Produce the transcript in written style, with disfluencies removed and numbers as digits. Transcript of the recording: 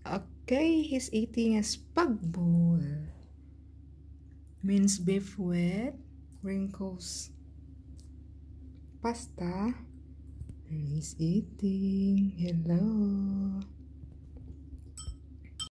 Okay, he's eating a spag bowl. Minced beef with wrinkles. Pasta. He's eating. Hello.